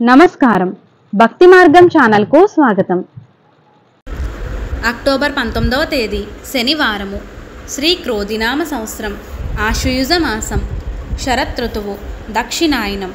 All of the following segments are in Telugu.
నమస్కారం. భక్తి మార్గం ఛానల్కు స్వాగతం. అక్టోబర్ 19వ తేదీ శనివారము. శ్రీ క్రోధినామ సంవత్సరం, ఆశ్వయుజ మాసం, శరతృతువు, దక్షిణాయనం.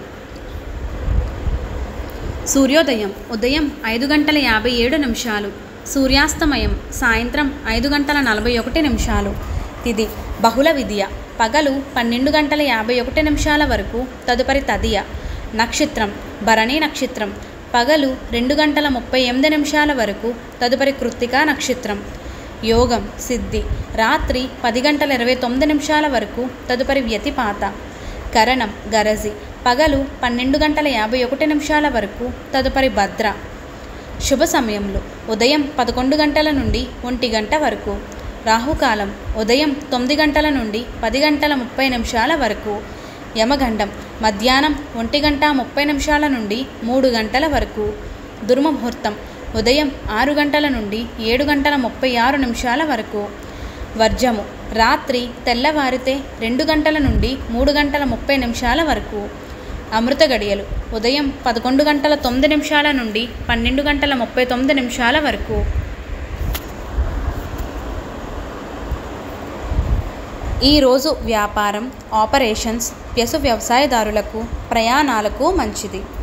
సూర్యోదయం ఉదయం 5:57, సూర్యాస్తమయం సాయంత్రం 5:41. తిథి బహుళ విద్య, పగలు 12:51 వరకు, తదుపరి తదియ. నక్షత్రం భరణి నక్షత్రం, పగలు 2:38 వరకు, తదుపరి కృత్తికా నక్షత్రం. యోగం సిద్ధి, రాత్రి 10:29 వరకు, తదుపరి వ్యతిపాత. కరణం గరజి, పగలు 12:51 వరకు, తదుపరి భద్ర. శుభ సమయంలో ఉదయం 11 గంటల నుండి 1 గంట వరకు, రాహుకాలం ఉదయం 9 గంటల నుండి 10:30 వరకు, యమగండం మధ్యాహ్నం 1:30 నుండి 3 గంటల వరకు, దుర్ముహూర్తం ఉదయం 6 గంటల నుండి 7:36 వరకు, వర్జము రాత్రి తెల్లవారితే 2 గంటల నుండి 3:30 వరకు, అమృత గడియలు ఉదయం 11:09 నుండి 12:39 వరకు. ఈరోజు వ్యాపారం, ఆపరేషన్స్, వ్యవసాయదారులకు, ప్రయాణాలకు మంచిది.